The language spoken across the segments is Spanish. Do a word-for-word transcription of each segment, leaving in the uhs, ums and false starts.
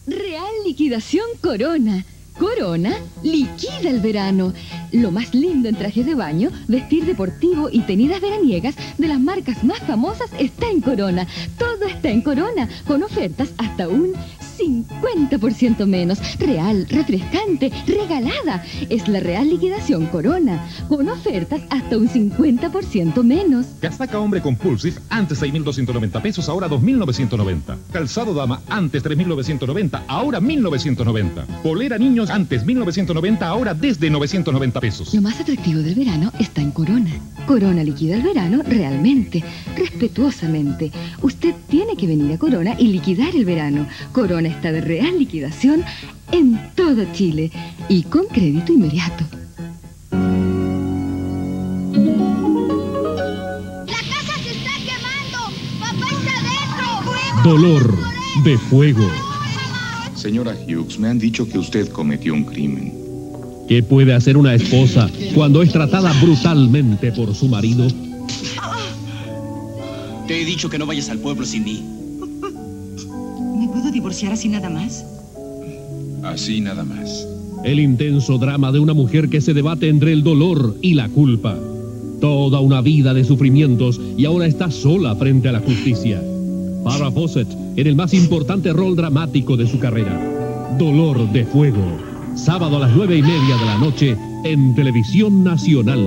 Real Liquidación Corona. Corona liquida el verano. Lo más lindo en trajes de baño, vestir deportivo y tenidas veraniegas de las marcas más famosas está en Corona. Todo está en Corona, con ofertas hasta un cincuenta por ciento menos. Real, refrescante, regalada. Es la Real Liquidación Corona, con ofertas hasta un cincuenta por ciento menos. Casaca hombre Compulsive, antes seis mil doscientos noventa pesos, ahora dos mil novecientos noventa. Calzado dama, antes tres mil novecientos noventa, ahora mil novecientos noventa. Polera niños, antes mil novecientos noventa, ahora desde novecientos noventa pesos. Lo más atractivo del verano está en Corona. Corona liquida el verano realmente, respetuosamente. Usted tiene que venir a Corona y liquidar el verano. Corona está de real liquidación en todo Chile y con crédito inmediato. ¡La casa se está quemando! ¡Papá está dentro! Dolor de fuego. Señora Hughes, me han dicho que usted cometió un crimen. ¿Qué puede hacer una esposa cuando es tratada brutalmente por su marido? Te he dicho que no vayas al pueblo sin mí. ¿Me puedo divorciar así nada más? Así nada más. El intenso drama de una mujer que se debate entre el dolor y la culpa. Toda una vida de sufrimientos y ahora está sola frente a la justicia. Farrah Fawcett en el más importante rol dramático de su carrera. Dolor de fuego. Sábado a las nueve y media de la noche en Televisión Nacional.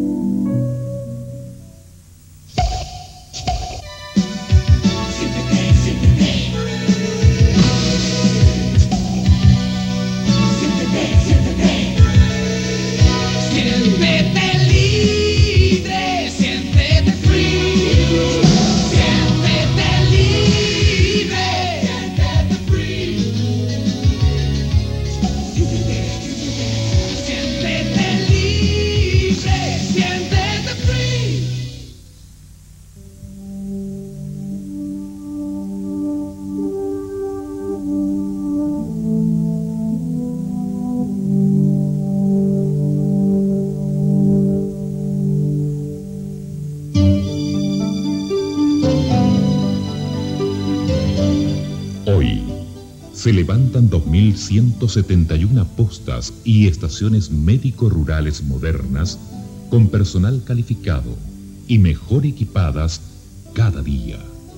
Se levantan dos mil ciento setenta y una postas y estaciones médico-rurales modernas con personal calificado y mejor equipadas cada día.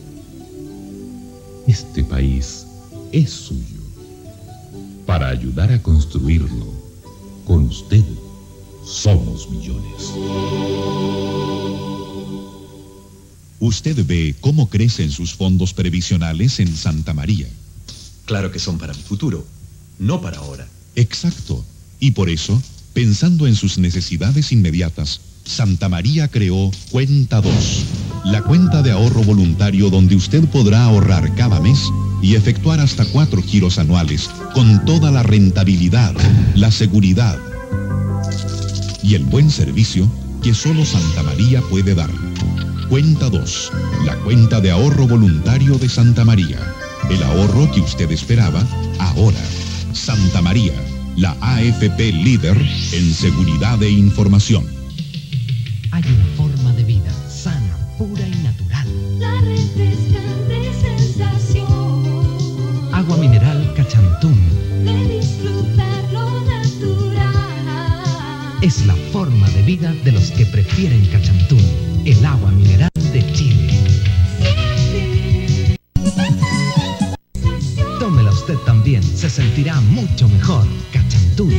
Este país es suyo. Para ayudar a construirlo, con usted somos millones. Usted ve cómo crecen sus fondos previsionales en Santa María. Claro que son para mi futuro, no para ahora. Exacto. Y por eso, pensando en sus necesidades inmediatas, Santa María creó Cuenta dos, la cuenta de ahorro voluntario donde usted podrá ahorrar cada mes y efectuar hasta cuatro giros anuales con toda la rentabilidad, la seguridad y el buen servicio que solo Santa María puede dar. Cuenta dos, la cuenta de ahorro voluntario de Santa María. El ahorro que usted esperaba, ahora. Santa María, la A F P líder en seguridad e información. Hay una forma de vida sana, pura y natural. La refrescante sensación. Agua mineral Cachantún. De disfrutar lo natural. Es la forma de vida de los que prefieren Cachantún, el agua mineral de Chile. Tómela usted también, se sentirá mucho mejor. Cachantún.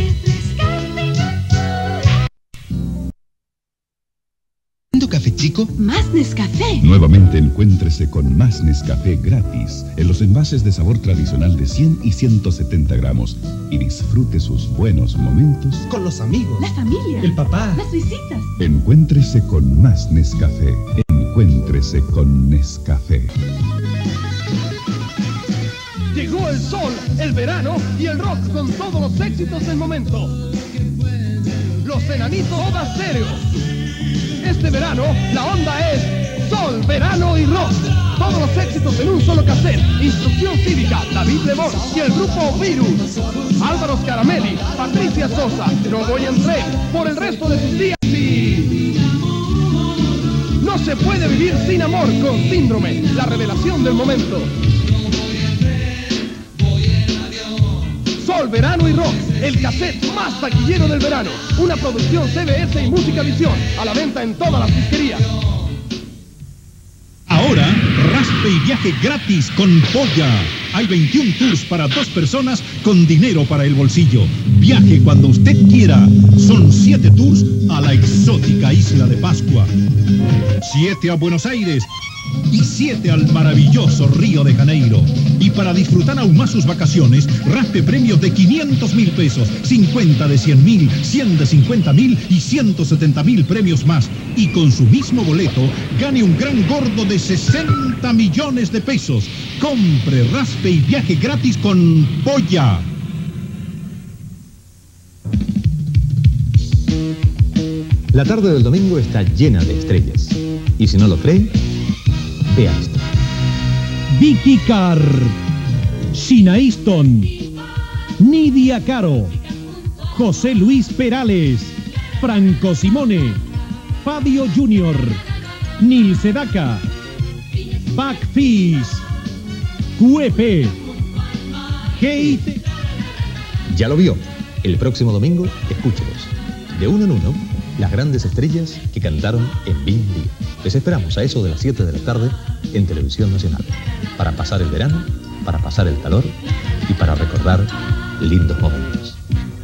¿Café chico? Más Nescafé. Nuevamente encuéntrese con más Nescafé gratis en los envases de sabor tradicional de cien y ciento setenta gramos y disfrute sus buenos momentos con los amigos, la familia, el papá, las visitas. Encuéntrese con más Nescafé. Encuéntrese con Nescafé. Llegó el sol, el verano y el rock con todos los éxitos del momento. Los Enanitos Soda Stereo. Este verano, la onda es sol, verano y rock. Todos los éxitos en un solo cassette. Instrucción Cívica, David Lebón y el grupo Virus. Álvaro Scaramelli, Patricia Sosa, No Voy en Tren, por el resto de sus días y... No se puede vivir sin amor con Síndrome, la revelación del momento. Sol, Verano y Rock, el cassette más taquillero del verano. Una producción C B S y Música Visión, a la venta en todas las disquerías. Ahora, raspe y viaje gratis con Polla. Hay veintiún tours para dos personas con dinero para el bolsillo. Viaje cuando usted quiera. Son siete tours a la exótica isla de Pascua, siete a Buenos Aires y siete al maravilloso Río de Janeiro. Y para disfrutar aún más sus vacaciones, raspe premios de quinientos mil pesos, cincuenta de cien mil, cien de cincuenta mil y ciento setenta mil premios más. Y con su mismo boleto, gane un gran gordo de sesenta millones de pesos. Compre, raspe y viaje gratis con Polla. La tarde del domingo está llena de estrellas. Y si no lo cree, vea esto. Vicky Carr, Sheena Easton, Nidia Caro, José Luis Perales, Franco Simone, Fabio Junior, Nil Sedaka, Backfish, Q F, Kate. ¿Ya lo vio? El próximo domingo, escúchelos. De uno en uno, las grandes estrellas que cantaron en Bing Lee. Les esperamos a eso de las siete de la tarde en Televisión Nacional. Para pasar el verano, para pasar el calor y para recordar lindos momentos.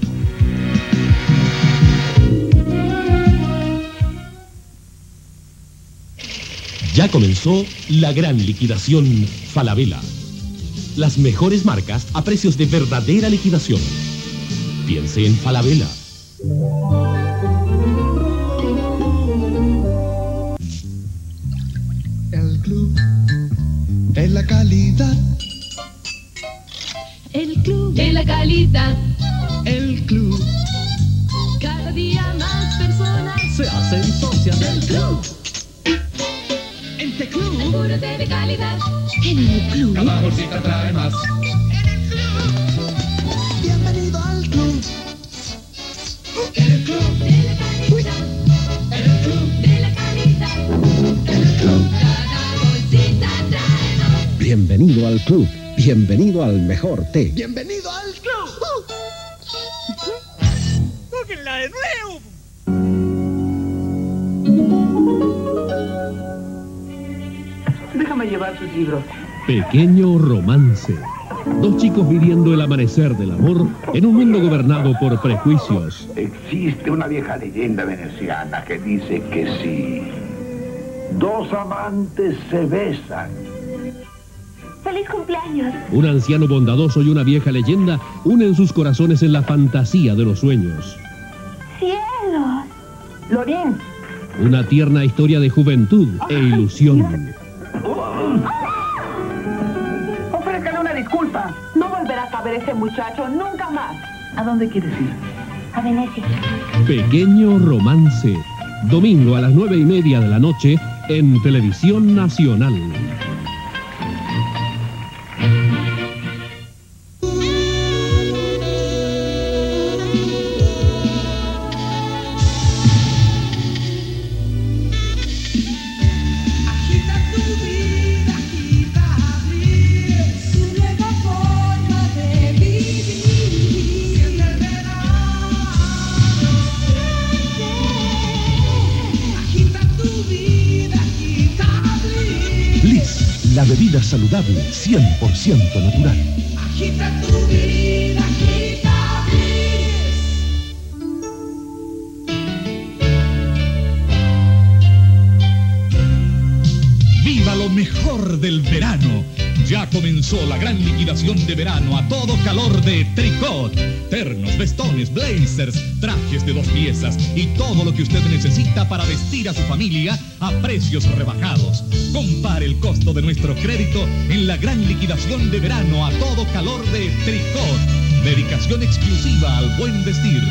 Ya comenzó la gran liquidación Falabella. Las mejores marcas a precios de verdadera liquidación. Piense en Falabella. El club de la calidad. El club de la calidad. El club. Cada día más personas se hacen socias del club. En este club. Seguro de calidad. En el club. Cada bolsita trae más. En el club. Bienvenido al club. En el club de la calidad. En el club de la calidad. En el club. Cada bolsita trae más. Bienvenido al club. Bienvenido al mejor té. Bienvenido al club. ¡Tóquenla de nuevo! Déjame llevar tus libros. Pequeño romance. Dos chicos viviendo el amanecer del amor en un mundo gobernado por prejuicios. Existe una vieja leyenda veneciana que dice que si dos amantes se besan. ¡Feliz cumpleaños! Un anciano bondadoso y una vieja leyenda unen sus corazones en la fantasía de los sueños. ¡Cielos! Lorín. Una tierna historia de juventud e ilusión. Ofrézcale una disculpa. No volverás a ver a ese muchacho nunca más. ¿A dónde quieres ir? A Venecia. Pequeño romance. Domingo a las nueve y media de la noche en Televisión Nacional. La bebida saludable, cien por ciento natural. Agita tu vida, agita Bliss. ¡Viva lo mejor del verano! Ya comenzó la gran liquidación de verano a todo calor de Tricot. Ternos, vestones, blazers, trajes de dos piezas y todo lo que usted necesita para vestir a su familia a precios rebajados. Compare el costo de nuestro crédito en la gran liquidación de verano a todo calor de Tricot. Dedicación exclusiva al buen vestir.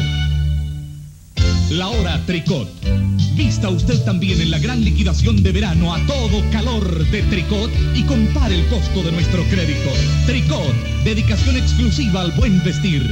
La hora Tricot. Vista usted también en la gran liquidación de verano a todo calor de Tricot y compare el costo de nuestro crédito. Tricot, dedicación exclusiva al buen vestir.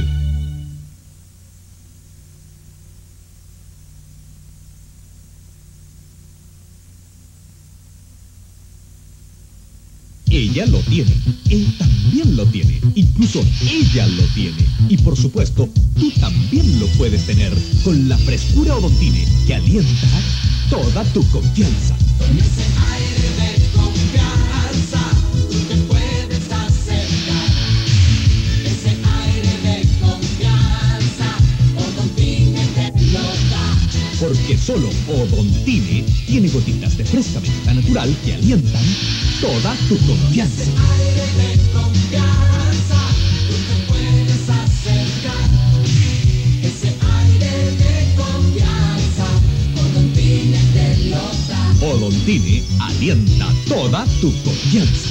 Ella Ella lo tiene, él también lo tiene, incluso ella lo tiene. Y por supuesto, tú también lo puedes tener con la frescura Odontine que alienta toda tu confianza. Con ese aire de confianza, tú te puedes acercar. Ese aire de confianza, Odontine te lo da. Porque solo Odontine tiene gotitas de fresca menta natural que alientan toda tu confianza. Ese aire de confianza, tú te puedes acercar. Ese aire de confianza, Odontine te lo da. Odontine alienta toda tu confianza.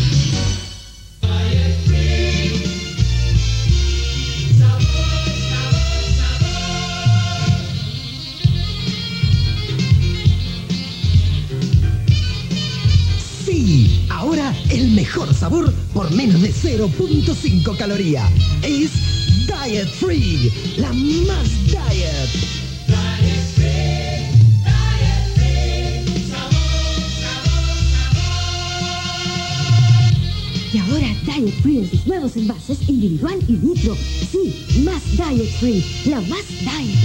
Sí, ahora el mejor sabor por menos de cero punto cinco caloría. Es Diet Free, la más diet. Diet Free, Diet Free, sabor, sabor, sabor. Y ahora Diet Free en sus nuevos envases individual y litro. Sí, más Diet Free, la más diet.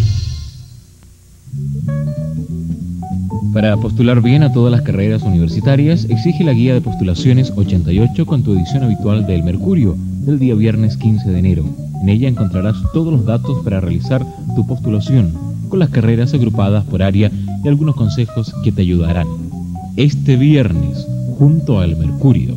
Para postular bien a todas las carreras universitarias, exige la guía de postulaciones ochenta y ocho con tu edición habitual del Mercurio, del día viernes quince de enero. En ella encontrarás todos los datos para realizar tu postulación, con las carreras agrupadas por área y algunos consejos que te ayudarán. Este viernes, junto al Mercurio.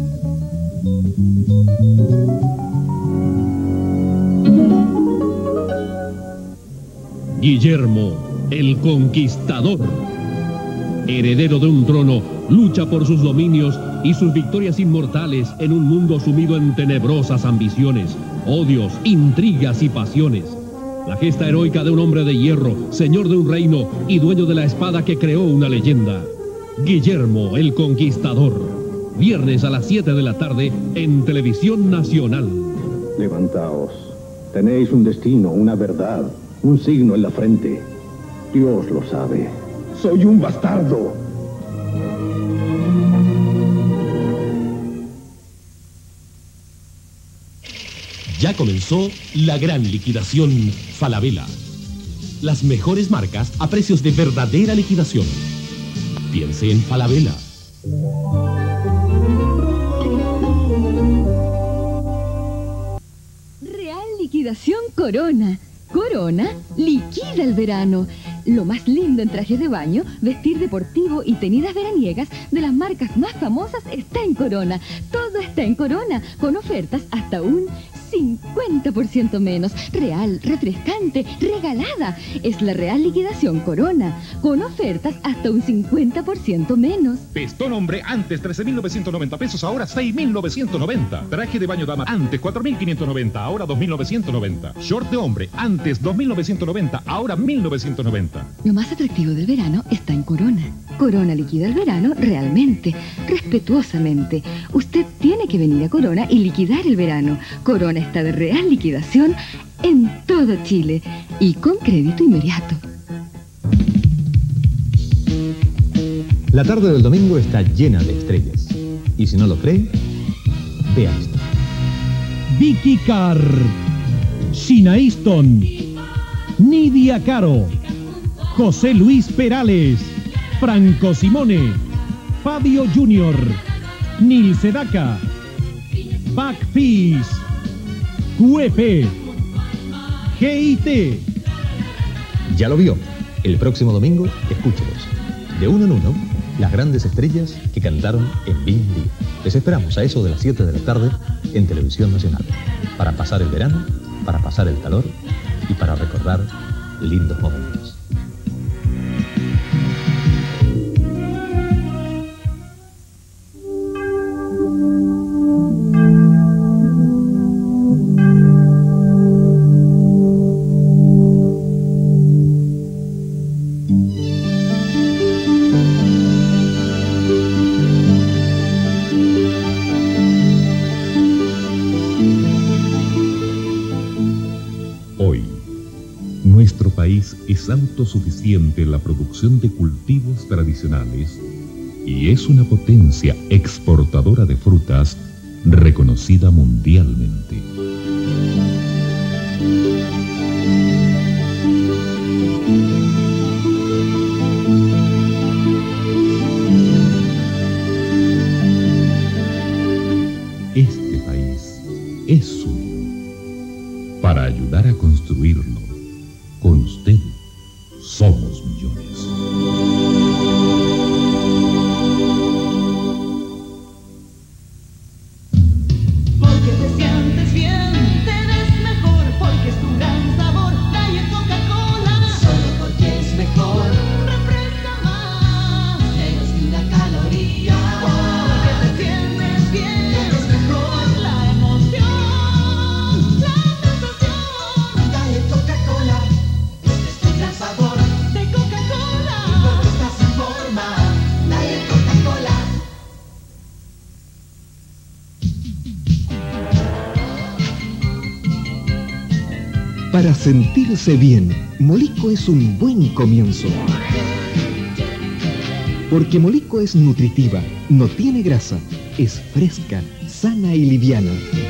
Guillermo, el Conquistador. Heredero de un trono, lucha por sus dominios y sus victorias inmortales en un mundo sumido en tenebrosas ambiciones, odios, intrigas y pasiones. La gesta heroica de un hombre de hierro, señor de un reino y dueño de la espada que creó una leyenda. Guillermo, el Conquistador. Viernes a las siete de la tarde en Televisión Nacional. Levantaos. Tenéis un destino, una verdad, un signo en la frente. Dios lo sabe. Soy un bastardo. Ya comenzó la gran liquidación Falabella. Las mejores marcas a precios de verdadera liquidación. Piense en Falabella. Real Liquidación Corona. Corona liquida el verano. Lo más lindo en trajes de baño, vestir deportivo y tenidas veraniegas de las marcas más famosas está en Corona. Todo está en Corona, con ofertas hasta un cincuenta por ciento menos. Real, refrescante, regalada. Es la Real Liquidación Corona, con ofertas hasta un cincuenta por ciento menos. Vestón hombre antes trece mil novecientos noventa pesos, ahora seis mil novecientos noventa. Traje de baño dama antes cuatro mil quinientos noventa, ahora dos mil novecientos noventa. Short de hombre antes dos mil novecientos noventa, ahora mil novecientos noventa. Lo más atractivo del verano está en Corona. Corona liquida el verano realmente, respetuosamente. Usted tiene que venir a Corona y liquidar el verano. Corona está de real liquidación en todo Chile y con crédito inmediato. La tarde del domingo está llena de estrellas. Y si no lo cree, vea esto. Vicky Carr, Sheena Easton, Nidia Caro, José Luis Perales, Franco Simone, Fabio Junior, Nil Sedaka, Backpeace, Q F, G I T. ¿Ya lo vio? El próximo domingo, escúchelos. De uno en uno, las grandes estrellas que cantaron en Bing Lee. Les esperamos a eso de las siete de la tarde en Televisión Nacional. Para pasar el verano, para pasar el calor y para recordar lindos momentos. Es autosuficiente en la producción de cultivos tradicionales y es una potencia exportadora de frutas reconocida mundialmente. Este país es suyo. Para ayudar a construirlo, con usted somos millones. Porque te sientes bien, te ves mejor, porque es tu gran sabor. Diet Coca-Cola, solo porque es mejor. Refresca más, menos de una caloría. Porque te sientes bien, es mejor. La emoción, la sensación. Diet Coca-Cola, este es tu gran sabor. De Coca-Cola, porque estás en forma. Diet Coca-Cola. Para sentirse bien, Molico es un buen comienzo. Porque Molico es nutritiva, no tiene grasa, es fresca, sana y liviana.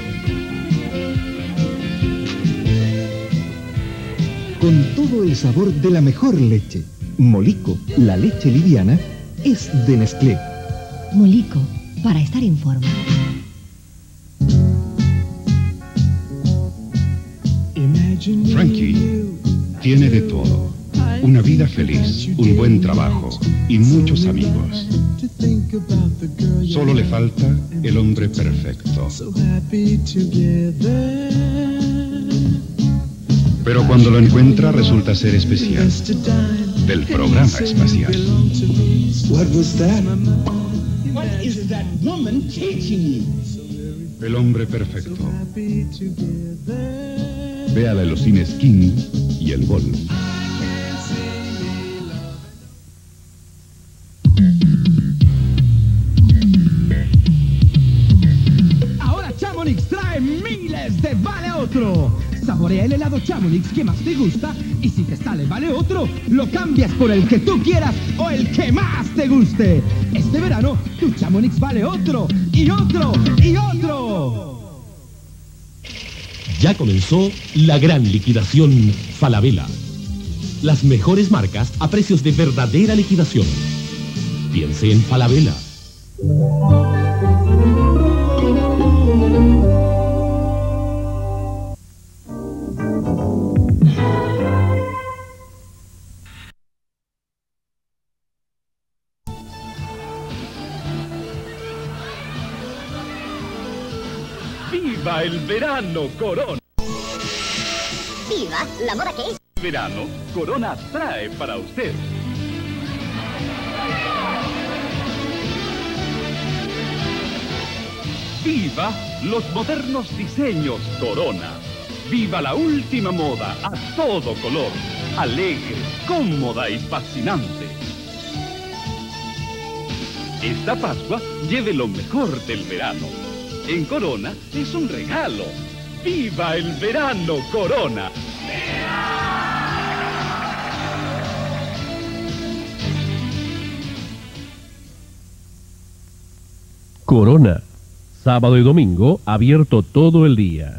Con todo el sabor de la mejor leche, Molico, la leche liviana, es de Nestlé. Molico, para estar en forma. Frankie tiene de todo. Una vida feliz, un buen trabajo y muchos amigos. Solo le falta el hombre perfecto. Pero cuando lo encuentra resulta ser especial. Del programa espacial. What was that? What is that woman teaching you? El hombre perfecto. Véala en los cines King y El Gol. Ahora Chamonix trae miles de Vale Otro. Saborea el helado Chamonix que más te gusta y si te sale Vale Otro, lo cambias por el que tú quieras o el que más te guste. Este verano, tu Chamonix vale otro y otro y otro. Ya comenzó la gran liquidación Falabella. Las mejores marcas a precios de verdadera liquidación. Piense en Falabella. ¡Viva el verano, Corona! ¡Viva la moda que es! Verano, Corona trae para usted. ¡Viva los modernos diseños Corona! ¡Viva la última moda a todo color! Alegre, cómoda y fascinante. Esta Pascua lleve lo mejor del verano. En Corona es un regalo. ¡Viva el verano, Corona! Corona. Sábado y domingo abierto todo el día.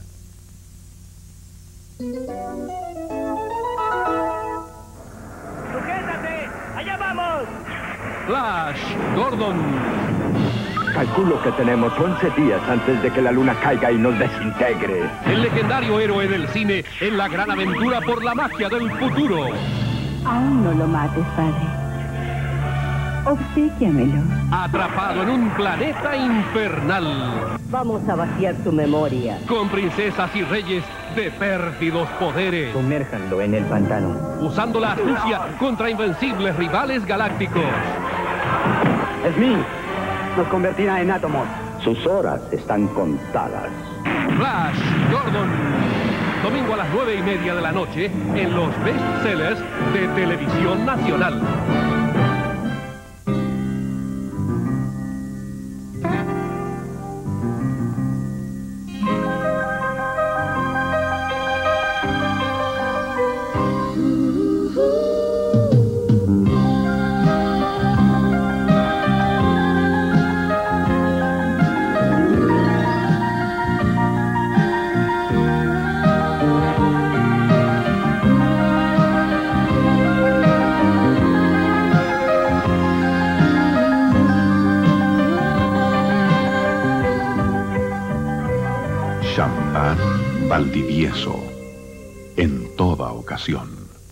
¡Sujétate! ¡Allá vamos! Flash Gordon. Calculo que tenemos once días antes de que la luna caiga y nos desintegre. El legendario héroe del cine en la gran aventura por la magia del futuro. Aún no lo mates, padre. Obséquiamelo. Atrapado en un planeta infernal. Vamos a vaciar su memoria. Con princesas y reyes de pérfidos poderes. Sumérjanlo en el pantano. Usando la astucia contra invencibles rivales galácticos. Smith nos convertirá en átomos. Sus horas están contadas. Flash Gordon. Domingo a las nueve y media de la noche en los bestsellers de Televisión Nacional. Pan Valdivieso, en toda ocasión.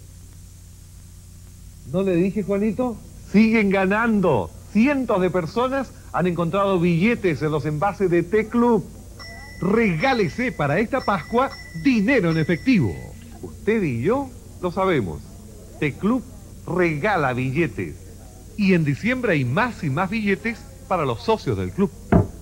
¿No le dije, Juanito? Siguen ganando. Cientos de personas han encontrado billetes en los envases de T-Club. Regálese para esta Pascua dinero en efectivo. Usted y yo lo sabemos. T-Club regala billetes. Y en diciembre hay más y más billetes para los socios del club.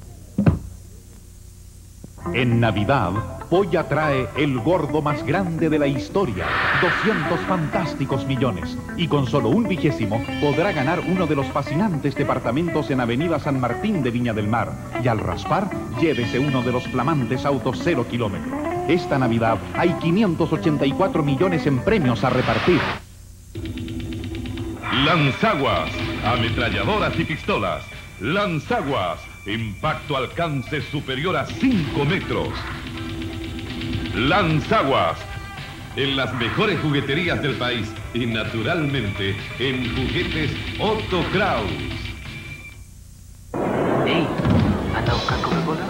En Navidad, Polla trae el gordo más grande de la historia, doscientos fantásticos millones. Y con solo un vigésimo podrá ganar uno de los fascinantes departamentos en Avenida San Martín de Viña del Mar. Y al raspar, llévese uno de los flamantes autos cero kilómetros. Esta Navidad hay quinientos ochenta y cuatro millones en premios a repartir. Lanzaguas, ametralladoras y pistolas. Lanzaguas, impacto alcance superior a cinco metros. Lanzaguas, en las mejores jugueterías del país y naturalmente en Juguetes Otto Kraus. Hey, ¿anda a buscar Coca-Cola?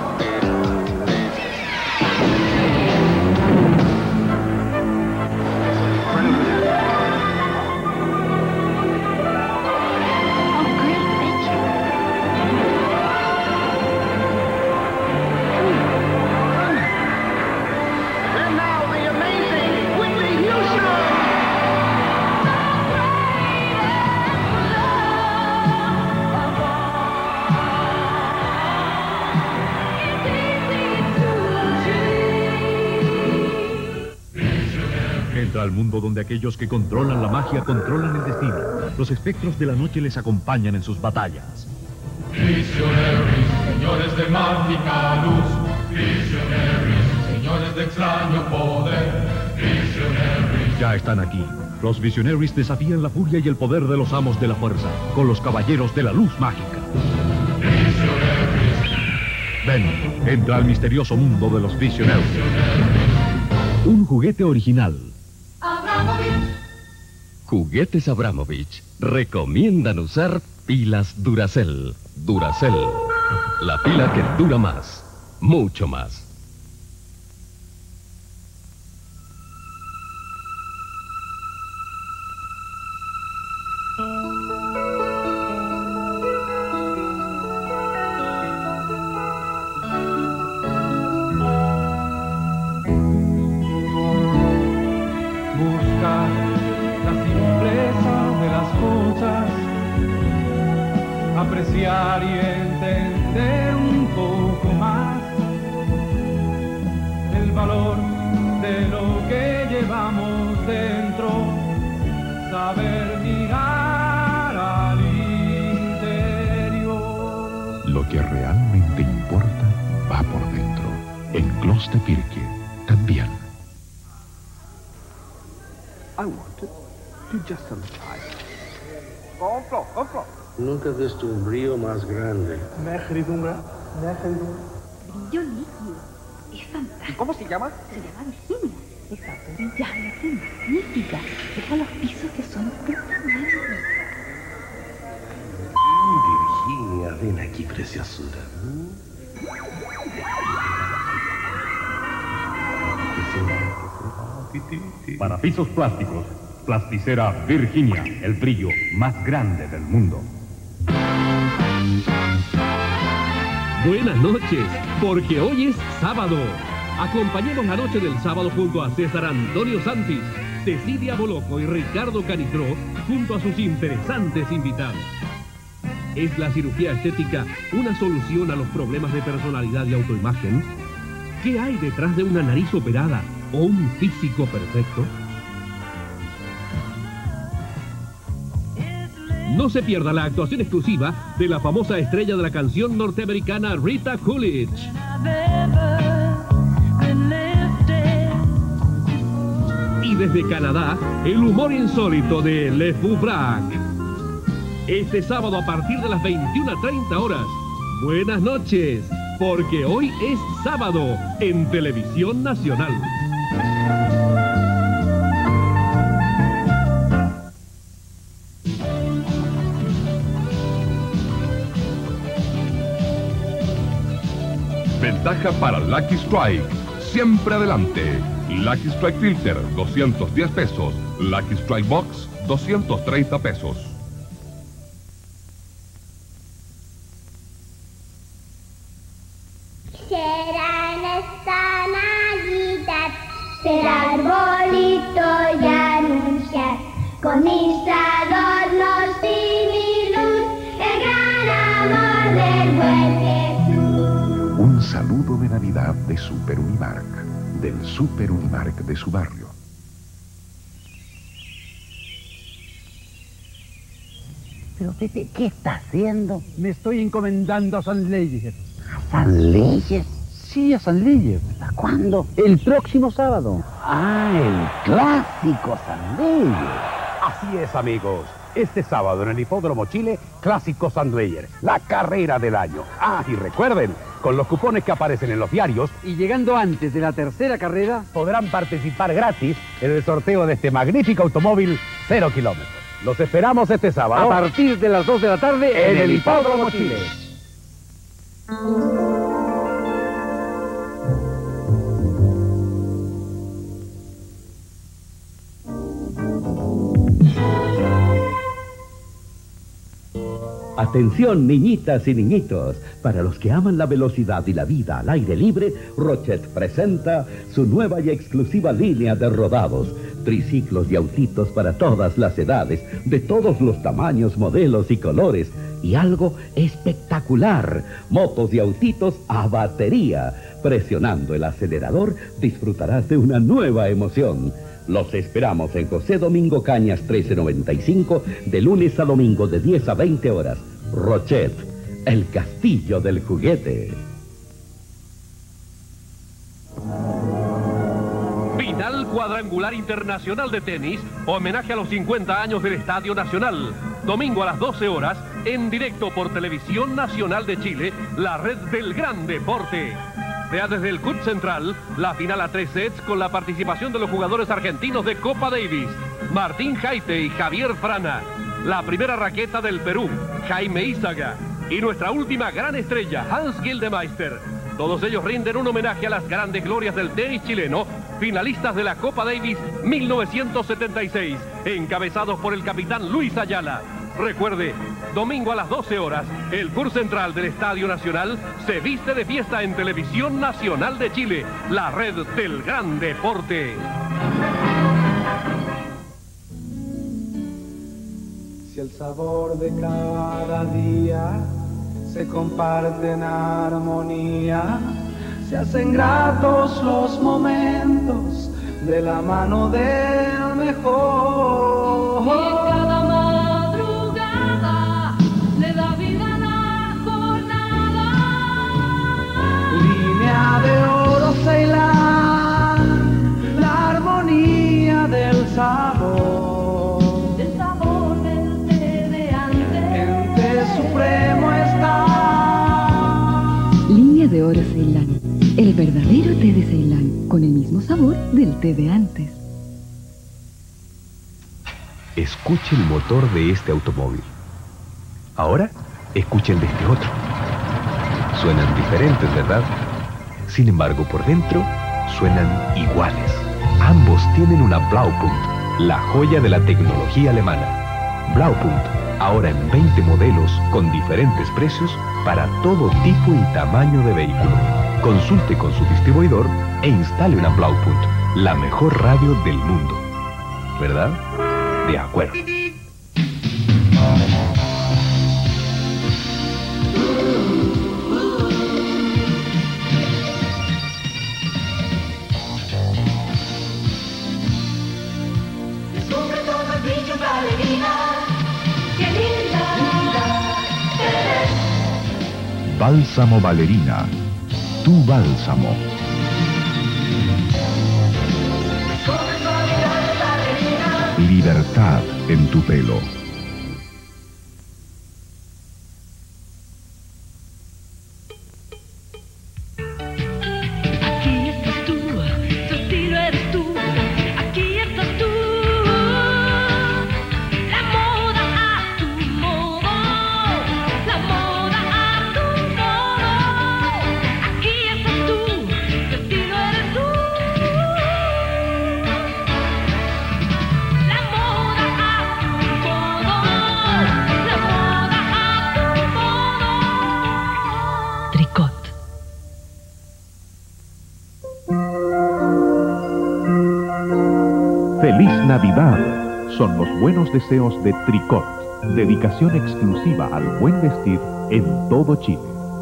Al mundo donde aquellos que controlan la magia controlan el destino. Los espectros de la noche les acompañan en sus batallas. Visionaries, señores de mágica luz. Visionaries, señores de extraño poder. Visionaries. Ya están aquí. Los Visionaries desafían la furia y el poder de los amos de la fuerza, con los caballeros de la luz mágica. Visionaries. Ven, entra al misterioso mundo de los Visionaries. Un juguete original. Juguetes Abramovich recomiendan usar pilas Duracell. Duracell, la pila que dura más, mucho más. Apreciar y entender un poco más el valor de lo que llevamos dentro, saber mirar al interior. Lo que realmente importa va por dentro. En Klosterkirche también. I wanted to just sometime. Compro, compro. Nunca he visto un brillo más grande. Brillo líquido. Es fantástico. ¿Cómo se llama? Se llama Virginia. Está brillante, magnífica. Deja los pisos que son permanentes. Virginia, ven aquí, preciosura. Para pisos plásticos, Plasticera Virginia, el brillo más grande del mundo. Buenas noches, porque hoy es sábado. Acompañemos la noche del sábado junto a César Antonio Santis, Cecilia Boloco y Ricardo Canitró, junto a sus interesantes invitados. ¿Es la cirugía estética una solución a los problemas de personalidad y autoimagen? ¿Qué hay detrás de una nariz operada o un físico perfecto? No se pierda la actuación exclusiva de la famosa estrella de la canción norteamericana Rita Coolidge. Y desde Canadá, el humor insólito de Le Fou Braque. Este sábado a partir de las veintiuna treinta horas. Buenas noches, porque hoy es sábado en Televisión Nacional. Ventaja para Lucky Strike. siempre adelante. Lucky Strike Filter, doscientos diez pesos. Lucky Strike Box, doscientos treinta pesos. Será en esta Navidad, será arbolito y anunciar con mis adornos y mi luz el gran amor del buen Jesús. Un saludo de Navidad de Super Unimark, del Super Unimark de su barrio. Pero Pepe, ¿qué está haciendo? Me estoy encomendando a San Leyes. ¿A San Leyes? Sí, a San Leyes. ¿A cuándo? El próximo sábado. Ah, el clásico San Leyes. Así es, amigos. Este sábado en el Hipódromo Chile, Clásico Sandleyer, la carrera del año. Ah, y recuerden, con los cupones que aparecen en los diarios y llegando antes de la tercera carrera, podrán participar gratis en el sorteo de este magnífico automóvil cero kilómetros. Los esperamos este sábado a partir de las dos de la tarde en el Hipódromo Chile. Atención, niñitas y niñitos, para los que aman la velocidad y la vida al aire libre, Rochet presenta su nueva y exclusiva línea de rodados, triciclos y autitos para todas las edades, de todos los tamaños, modelos y colores, y algo espectacular, motos y autitos a batería. Presionando el acelerador, disfrutarás de una nueva emoción. Los esperamos en José Domingo Cañas trece noventa y cinco, de lunes a domingo de diez a veinte horas. Rochet, el castillo del juguete. Final cuadrangular internacional de tenis, homenaje a los cincuenta años del Estadio Nacional. Domingo a las doce horas, en directo por Televisión Nacional de Chile, la red del gran deporte. Sea desde el C U T Central, la final a tres sets con la participación de los jugadores argentinos de Copa Davis, Martín Jaite y Javier Frana. La primera raqueta del Perú, Jaime Izaga. Y nuestra última gran estrella, Hans Gildemeister. Todos ellos rinden un homenaje a las grandes glorias del tenis chileno, finalistas de la Copa Davis mil novecientos setenta y seis, encabezados por el capitán Luis Ayala. Recuerde, domingo a las doce horas, el C U R Central del Estadio Nacional se viste de fiesta en Televisión Nacional de Chile, la red del gran deporte. Si el sabor de cada día se comparte en armonía, se hacen gratos los momentos de la mano del mejor. Y en cada madrugada le da vida a la jornada. Línea de oro Ceilán, la armonía del sabor. Del sabor del té de antes. El té supremo está. Línea de oro Ceilán, el verdadero té de Ceilán, con el mismo sabor del té de antes. Escuche el motor de este automóvil. Ahora, escuche el de este otro. Suenan diferentes, ¿verdad? Sin embargo, por dentro, suenan iguales. Ambos tienen una Blaupunkt, la joya de la tecnología alemana. Blaupunkt, ahora en veinte modelos con diferentes precios para todo tipo y tamaño de vehículo. Consulte con su distribuidor e instale una Blaupunkt, la mejor radio del mundo. ¿Verdad? De acuerdo. Sobre todo el brillo bailarina, qué linda eres. Bálsamo Valerina, tu bálsamo. Sobre suavidad bailarina. Libertad en tu pelo. Aquí estás tú, tu estilo eres tú. Aquí estás tú. La moda a tu modo. La moda a tu modo. Aquí estás tú, tu estilo eres tú. ¡Feliz Navidad! Son los buenos deseos de Tricot, dedicación exclusiva al buen vestir en todo Chile.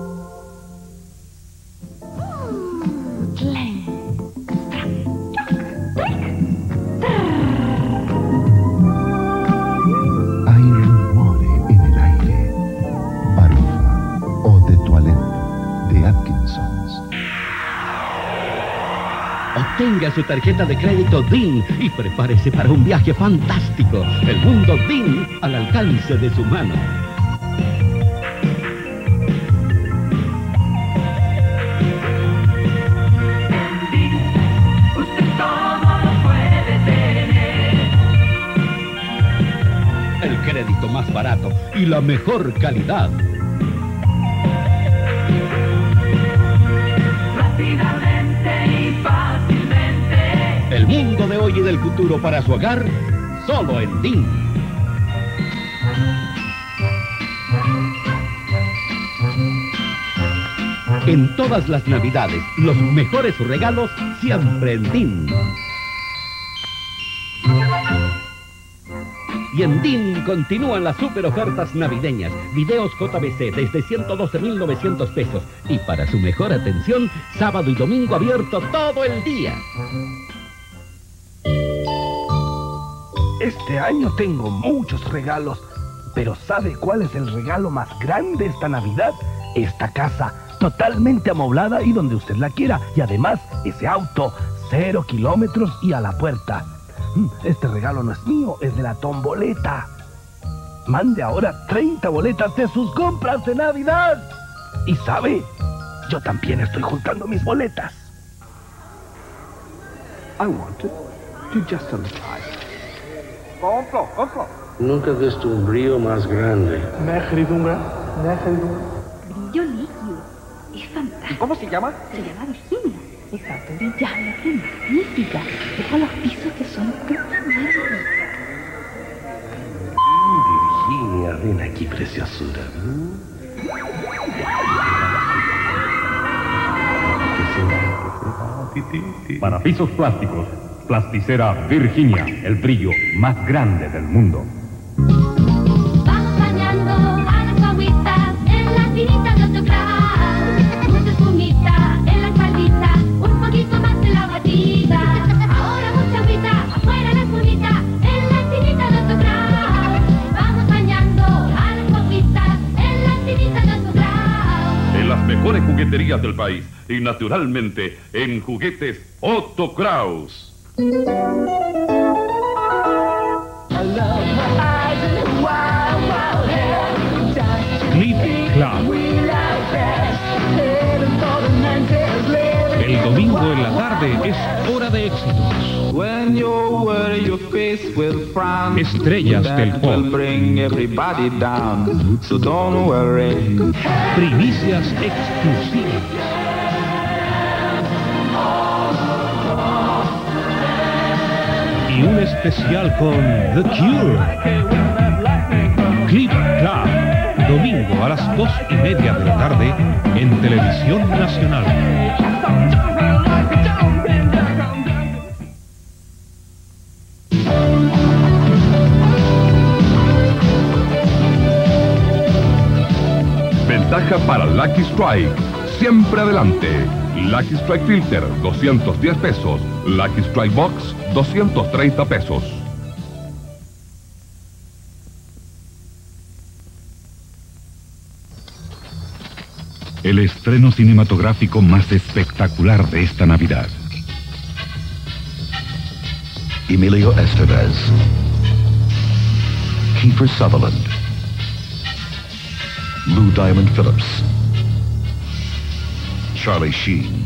Hay rumores en el aire. Barufa o de Toilette de Atkinsons. Obtenga su tarjeta de crédito D I N y prepárese para un viaje fantástico. El mundo D I N al alcance de su mano. El crédito más barato y la mejor calidad. Rápidamente y fácilmente. El mundo de hoy y del futuro para su hogar, solo en D I N. En todas las navidades, los mejores regalos siempre en D I N. Y en D I N continúan las super ofertas navideñas. Videos J B C desde ciento doce mil novecientos pesos. Y para su mejor atención, sábado y domingo abierto todo el día. Este año tengo muchos regalos, pero ¿sabe cuál es el regalo más grande esta Navidad? Esta casa, totalmente amoblada y donde usted la quiera. Y además, ese auto, cero kilómetros y a la puerta. Este regalo no es mío, es de la tomboleta. Mande ahora treinta boletas de sus compras de Navidad. Y sabe, yo también estoy juntando mis boletas. I want to do just some time. Compro, compro. Nunca he visto un brillo más grande. Brillo líquido. Es fantástico. ¿Cómo se llama? Se llama Virginia. Es brillante, magnífica. Deja los pisos que son profundos. Virginia, ven aquí, preciosura. Para pisos plásticos, Plasticera Virginia, el brillo más grande del mundo. Vamos bañando a las agüitas en la tinita de autocraft. Mucha espumita en la caldita, un poquito más de la batida. Ahora mucha agüita, afuera la espumita en la tinita de autocraft. Vamos bañando a las agüitas en la tinita de autocraft. En las mejores jugueterías del país y naturalmente en Juguetes Otto Kraus. Clip Club. El domingo en la tarde es hora de éxitos. Estrellas del pop. Primicias exclusivas. Y un especial con The Cure. Clip Club, domingo a las dos y media de la tarde en Televisión Nacional. Ventaja para Lucky Strike. Siempre adelante. Lucky Strike Filter, doscientos diez pesos. Lucky Strike Box, doscientos treinta pesos. El estreno cinematográfico más espectacular de esta Navidad. Emilio Estevez, Kiefer Sutherland, Lou Diamond Phillips, Charlie Sheen.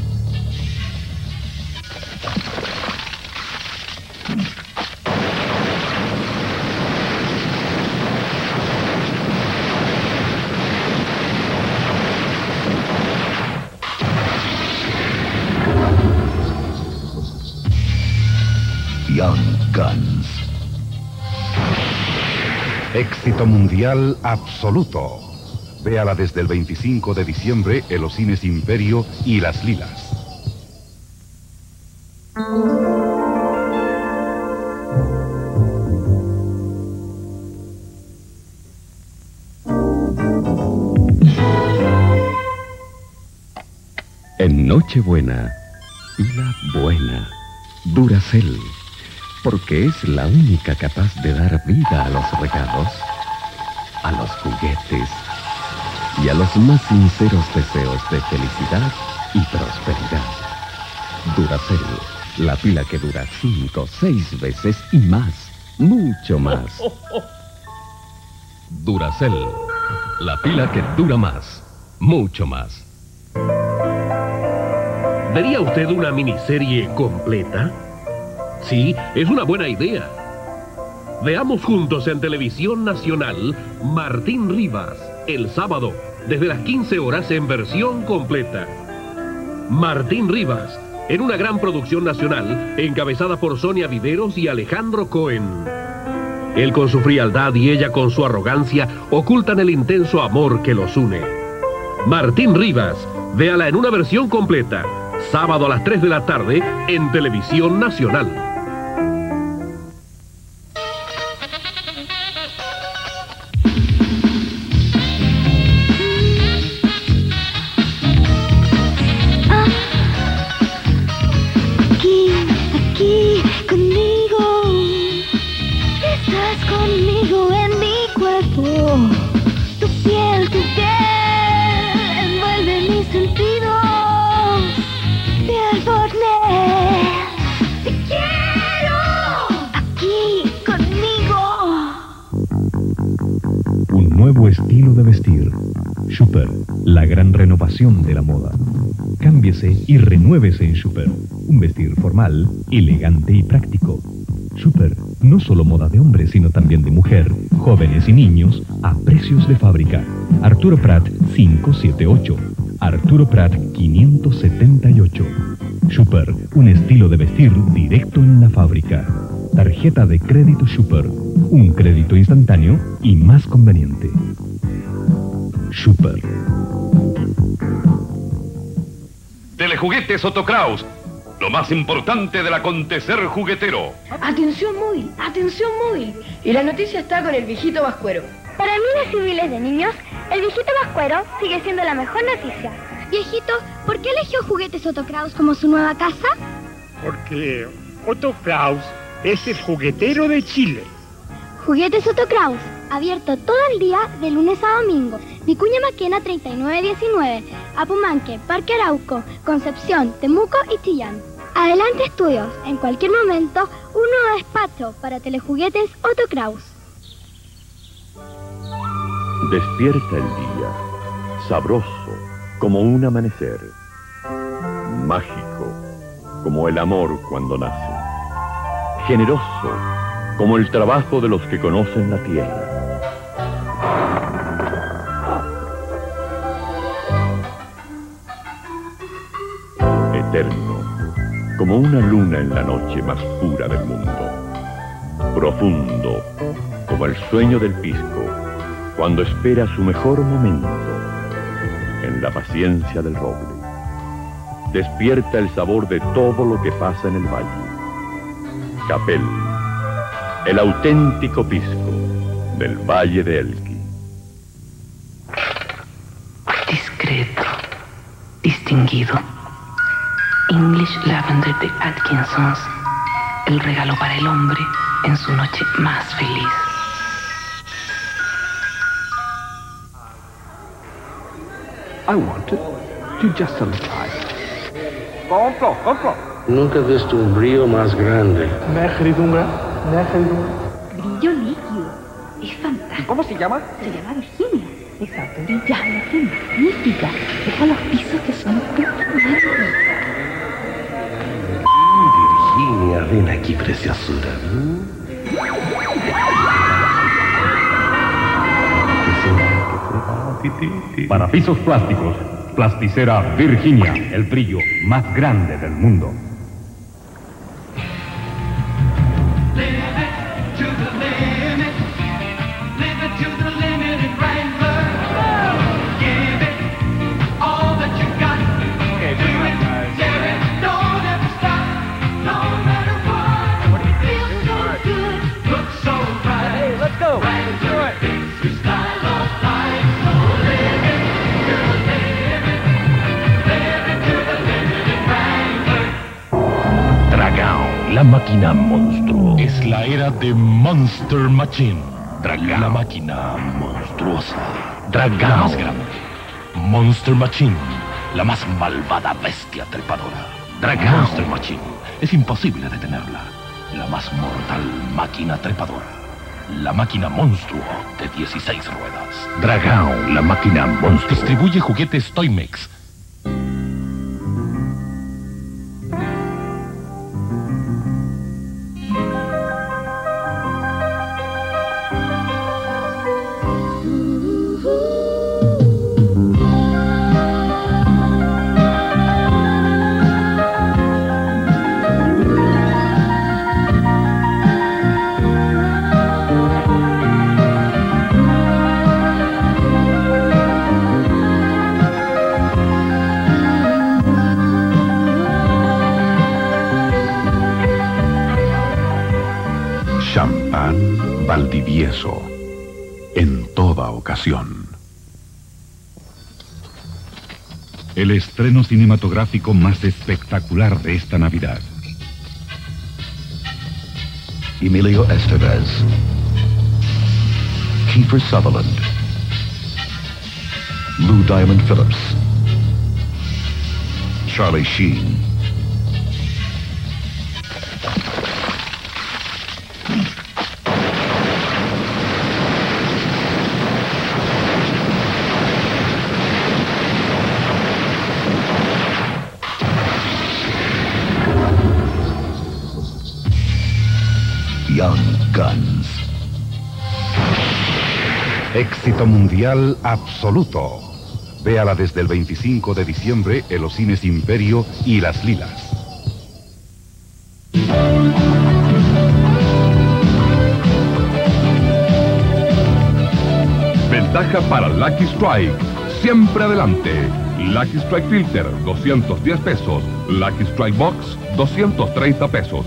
Young Guns. Éxito mundial absoluto. Véala desde el veinticinco de diciembre en los cines Imperio y Las Lilas. En Nochebuena, pila buena, Duracell, porque es la única capaz de dar vida a los regalos, a los juguetes y a los más sinceros deseos de felicidad y prosperidad. Duracell, la pila que dura cinco, seis veces y más, mucho más. Duracell, la pila que dura más, mucho más. ¿Vería usted una miniserie completa? Sí, es una buena idea. Veamos juntos en Televisión Nacional Martín Rivas, el sábado, desde las quince horas en versión completa. Martín Rivas, en una gran producción nacional encabezada por Sonia Viveros y Alejandro Cohen. Él con su frialdad y ella con su arrogancia ocultan el intenso amor que los une. Martín Rivas, véala en una versión completa, sábado a las tres de la tarde en Televisión Nacional. Nuevo estilo de vestir. Super, la gran renovación de la moda. Cámbiese y renuévese en Super. Un vestir formal, elegante y práctico. Super, no solo moda de hombre, sino también de mujer, jóvenes y niños, a precios de fábrica. Arturo Prat quinientos setenta y ocho. Arturo Prat quinientos setenta y ocho. Super, un estilo de vestir directo en la fábrica. Tarjeta de crédito Super, un crédito instantáneo y más conveniente. Super. Telejuguetes Otto Kraus, lo más importante del acontecer juguetero. Atención móvil, atención móvil. Y la noticia está con el viejito vascuero. Para miles y miles de niños, el viejito vascuero sigue siendo la mejor noticia. Viejito, ¿por qué eligió Juguetes Otto Kraus como su nueva casa? Porque Otto Kraus es el juguetero de Chile. Juguetes Otto Kraus, abierto todo el día de lunes a domingo. Vicuña Maquena treinta y nueve diecinueve, Apumanque, Parque Arauco, Concepción, Temuco y Chillán. Adelante estudios, en cualquier momento, un nuevo despacho para Telejuguetes Otto Kraus. Despierta el día, sabroso como un amanecer, mágico como el amor cuando nace, generoso como el trabajo de los que conocen la tierra. Eterno como una luna en la noche más pura del mundo. Profundo como el sueño del pisco cuando espera su mejor momento en la paciencia del roble. Despierta el sabor de todo lo que pasa en el valle. Capel, el auténtico pisco del Valle de Elqui. Discreto, distinguido. English Lavender de Atkinsons, el regalo para el hombre en su noche más feliz. I want it to just sometime. Compro, compro. Nunca he visto un brillo más grande. Negeridunga, negeridunga. Brillo líquido. Es fantástico. ¿Cómo se llama? Se llama Virginia. Exacto, brillante, magnífica. Deja los pisos que son permanentes. Virginia, ven aquí, preciosura. Para pisos plásticos, Plasticera Virginia, el brillo más grande del mundo. La máquina monstruo. Es la era de Monster Machine. Dragao. La máquina monstruosa. Dragao. La más grande. Monster Machine. La más malvada bestia trepadora. Dragao. Monster Machine. Es imposible detenerla. La más mortal máquina trepadora. La máquina monstruo de dieciséis ruedas. Dragao. La máquina monstruo. Distribuye juguetes Toymex. Champán Valdivieso, en toda ocasión. El estreno cinematográfico más espectacular de esta Navidad. Emilio Estevez, Kiefer Sutherland, Lou Diamond Phillips, Charlie Sheen, Young Guns. Éxito mundial absoluto. Véala desde el veinticinco de diciembre en los cines Imperio y Las Lilas. Ventaja para Lucky Strike. Siempre adelante. Lucky Strike Filter, doscientos diez pesos. Lucky Strike Box, doscientos treinta pesos.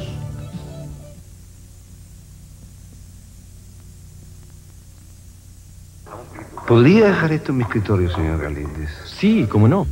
¿Podría dejar esto en mi escritorio, señor Galíndez? Sí, cómo no.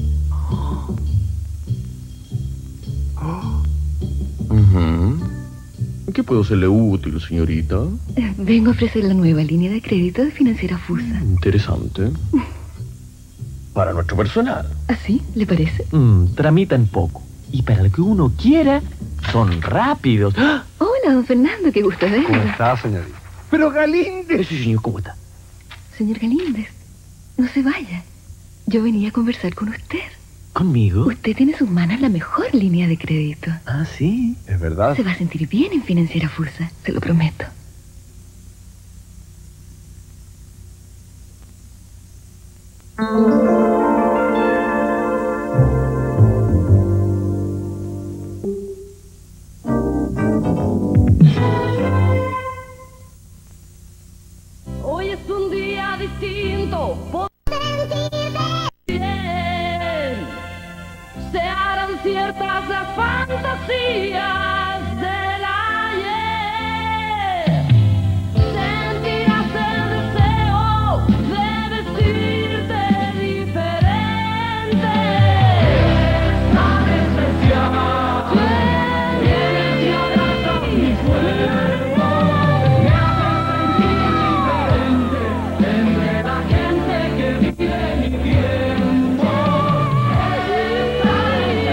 Uh-huh. ¿Qué puedo serle útil, señorita? Vengo a ofrecer la nueva línea de crédito de Financiera Fusa. Interesante. Para nuestro personal. ¿Así? ¿Le parece? Mm, tramitan poco. Y para lo que uno quiera, son rápidos. ¡Ah! Hola, don Fernando, qué gusto verlo. ¿Cómo está, señorita? Pero Galíndez. Sí, señor, ¿cómo está? Señor Galíndez, no se vaya. Yo venía a conversar con usted. ¿Conmigo? Usted tiene en sus manos la mejor línea de crédito. Ah, sí. Es verdad. Se va a sentir bien en Financiera Fusa, se lo prometo. Hoy es un día distinto. Por bien. Se harán ciertas las fantasías del ayer. Sentirás el deseo de vestirte diferente. Tan especial. Vienes y abrazas mi cuerpo. Me haces sentir diferente entre la gente que vive mi tiempo. Es tan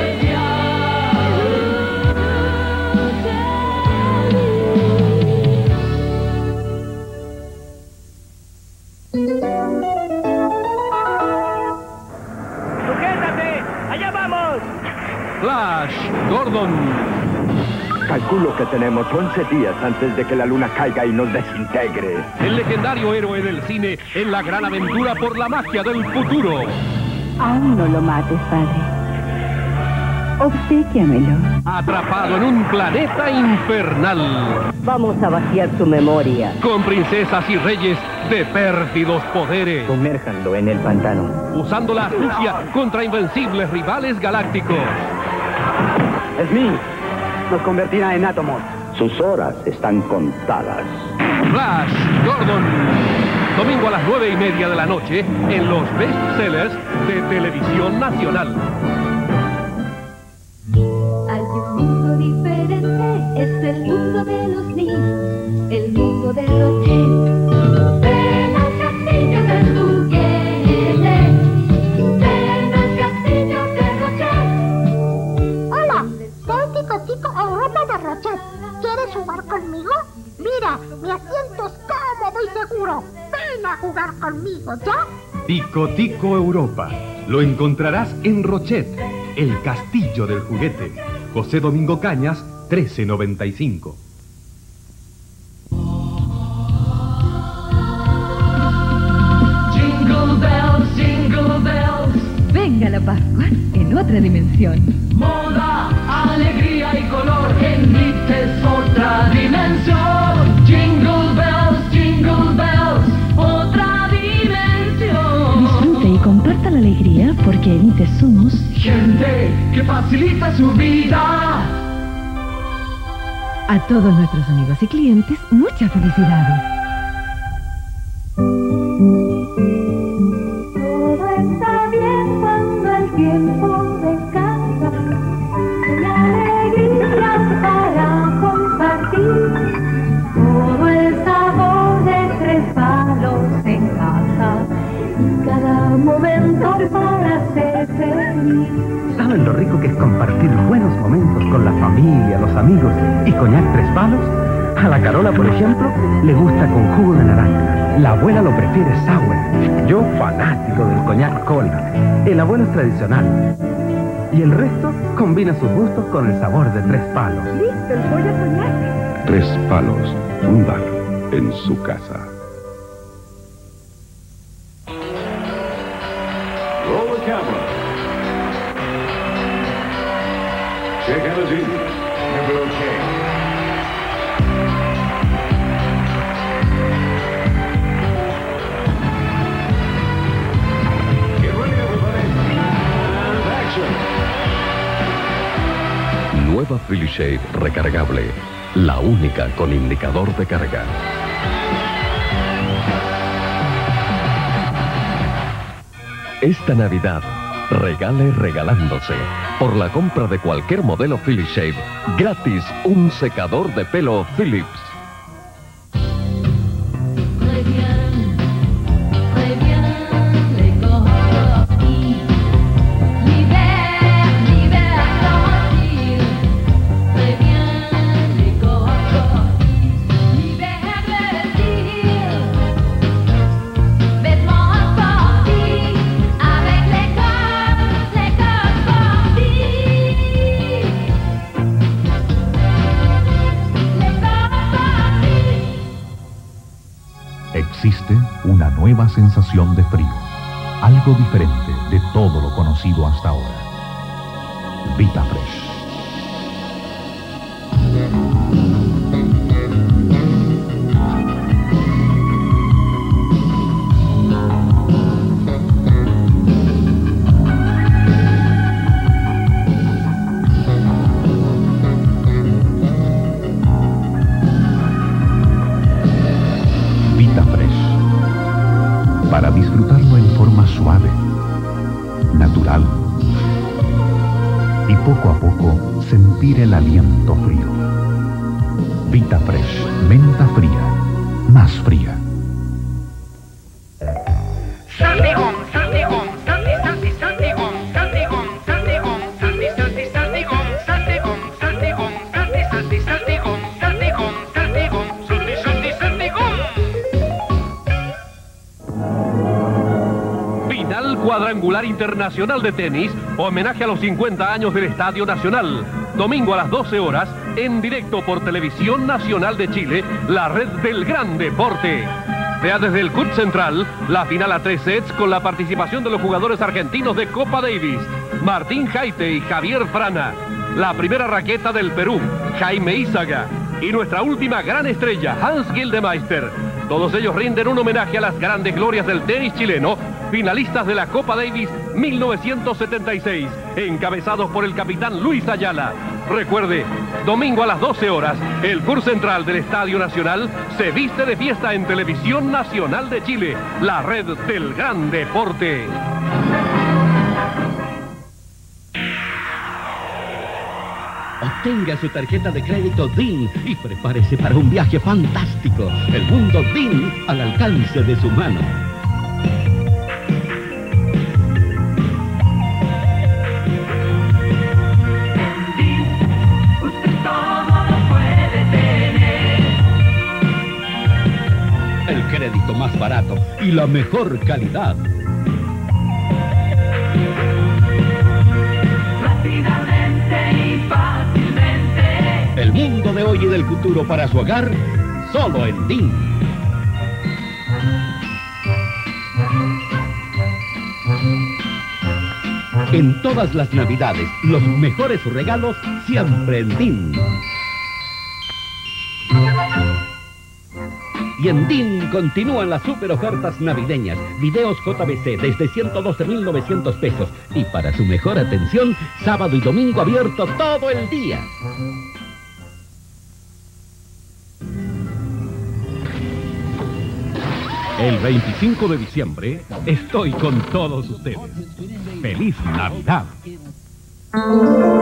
¡Sujétate! ¡Allá vamos! Flash Gordon. Calculo que tenemos once días antes de que la luna caiga y nos desintegre. El legendario héroe del cine en la gran aventura por la magia del futuro. Aún no lo mates, padre. Obséquiamelo. Atrapado en un planeta infernal. Vamos a vaciar su memoria. Con princesas y reyes de pérfidos poderes. Sumérjanlo en el pantano. Usando la astucia contra invencibles rivales galácticos. Smith, nos convertirá en átomos. Sus horas están contadas. Flash Gordon. Domingo a las nueve y media de la noche en los bestsellers de Televisión Nacional. Hay un mundo diferente el mundo de los niños, el mundo de Rochet. Ven al castillo del juguete, ven al castillo de Rochet. Hola, soy Tico Tico Europa de Rochet. ¿Quieres jugar conmigo? Mira, mi asiento es cómodo y seguro. Ven a jugar conmigo, ¿ya? Tico Tico Europa. Lo encontrarás en Rochet, el castillo del juguete. José Domingo Cañas, trece noventa y cinco. Jingle bells, jingle bells. Venga la Pascua en otra dimensión. Moda, alegría y color, Enrique es otra dimensión. Jingle bells, jingle bells, otra dimensión. Disfrute y comparta la alegría porque en I T E somos gente que facilita su vida. A todos nuestros amigos y clientes, muchas felicidades. Todo está bien cuando el tiempo descansa. La alegría para compartir. Todo el sabor de Tres Palos en casa. Y cada momento para ser feliz. ¿Saben lo rico que es compartir buenos momentos con la familia, los amigos y coñac Tres Palos? A la Carola, por ejemplo, le gusta con jugo de naranja. La abuela lo prefiere sour. Yo, fanático del coñac cola. El abuelo es tradicional. Y el resto combina sus gustos con el sabor de Tres Palos. ¿Listo el pollo coñac? Tres Palos, un bar en su casa. Roll the camera. Check energy. Number okay. Get ready, everybody. And action. Nueva Philly Shave recargable. La única con indicador de carga. Esta Navidad, regale regalándose. Por la compra de cualquier modelo Philly Shave, gratis un secador de pelo Philips. Existe una nueva sensación de frío, algo diferente de todo lo conocido hasta ahora. VitaFresh. Para disfrutarlo en forma suave, natural y poco a poco sentir el aliento frío. VitaFresh, menta fría, más fría. Saltigón, saltigón, salti, salti, saltigón, saltigón, saltigón, salti, salti, saltigón, saltigón, saltigón, salti, salti, saltigón, saltigón, saltigón, salti, salti, saltigón. Final cuadrangular internacional de tenis, homenaje a los cincuenta años del Estadio Nacional. Domingo a las doce horas, en directo por Televisión Nacional de Chile, la red del gran deporte. Vea desde el C U T Central la final a tres sets con la participación de los jugadores argentinos de Copa Davis, Martín Jaite y Javier Frana. La primera raqueta del Perú, Jaime Izaga. Y nuestra última gran estrella, Hans Gildemeister. Todos ellos rinden un homenaje a las grandes glorias del tenis chileno, finalistas de la Copa Davis mil novecientos setenta y seis, encabezados por el capitán Luis Ayala. Recuerde, domingo a las doce horas, el C U R Central del Estadio Nacional se viste de fiesta en Televisión Nacional de Chile, la red del gran deporte. Tenga su tarjeta de crédito D I N y prepárese para un viaje fantástico. El mundo D I N al alcance de su mano. El crédito más barato y la mejor calidad. El mundo de hoy y del futuro para su hogar, solo en D I N. En todas las navidades, los mejores regalos siempre en D I N. Y en D I N continúan las super ofertas navideñas. Videos J B C desde ciento doce mil novecientos pesos. Y para su mejor atención, sábado y domingo abierto todo el día. El veinticinco de diciembre estoy con todos ustedes. ¡Feliz Navidad!